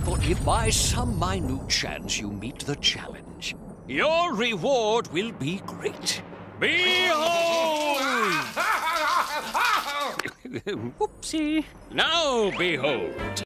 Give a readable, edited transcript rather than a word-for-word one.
but if by some minute chance you meet the challenge, your reward will be great. Behold! Whoopsie. Now behold.